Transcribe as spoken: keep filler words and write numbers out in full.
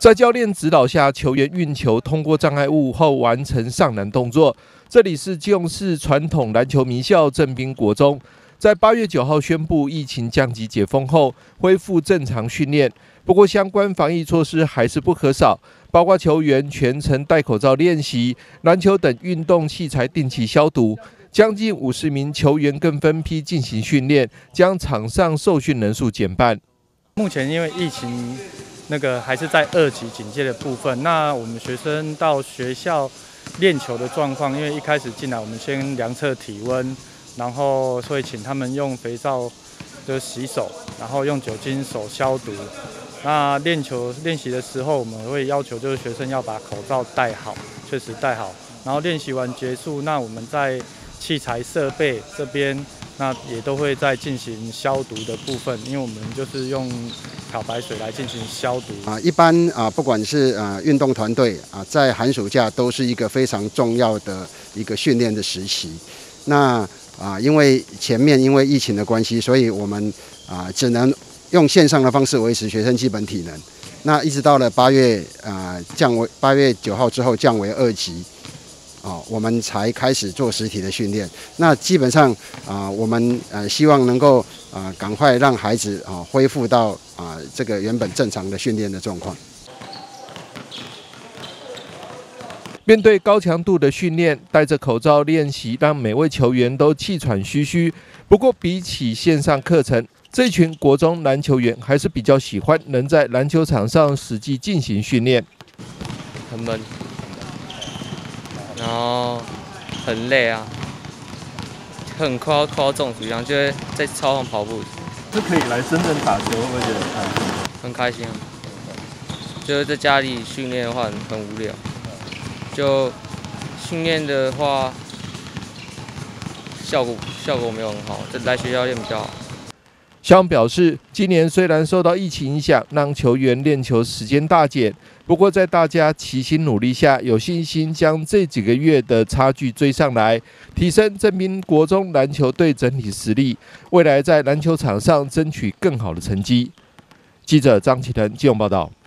在教练指导下，球员运球通过障碍物后完成上篮动作。这里是基隆市传统篮球名校正滨国中，在八月九号宣布疫情降级解封后，恢复正常训练。不过，相关防疫措施还是不可少，包括球员全程戴口罩练习，篮球等运动器材定期消毒。将近五十名球员更分批进行训练，将场上受训人数减半。 目前因为疫情。 那个还是在二级警戒的部分。那我们学生到学校练球的状况，因为一开始进来，我们先量测体温，然后会请他们用肥皂就洗手，然后用酒精手消毒。那练球练习的时候，我们会要求就是学生要把口罩戴好，确实戴好。然后练习完结束，那我们在器材设备这边。 那也都会在进行消毒的部分，因为我们就是用漂白水来进行消毒啊。一般啊，不管是呃运动团队啊，在寒暑假都是一个非常重要的一个训练的时期。那啊，因为前面因为疫情的关系，所以我们啊只能用线上的方式维持学生基本体能。那一直到了八月啊降为八月九号之后降为二级。 哦，我们才开始做实体的训练。那基本上啊、呃，我们呃希望能够啊、呃、赶快让孩子啊、呃、恢复到啊、呃、这个原本正常的训练的状况。 面对高强度的训练，戴着口罩练习，让每位球员都气喘吁吁。不过，比起线上课程，这群国中篮球员还是比较喜欢能在篮球场上实际进行训练。 很闷。 然后很累啊，很快要快要中暑一样，就会在操场跑步。 是可以来真正打球，会不会觉得很开心？ 很开心啊，就是在家里训练的话很很无聊，就训练的话效果效果没有很好，就来学校练比较好。 肖表示，今年虽然受到疫情影响，让球员练球时间大减，不过在大家齐心努力下，有信心将这几个月的差距追上来，提升正滨国中篮球队整体实力，未来在篮球场上争取更好的成绩。记者张启腾基隆报道。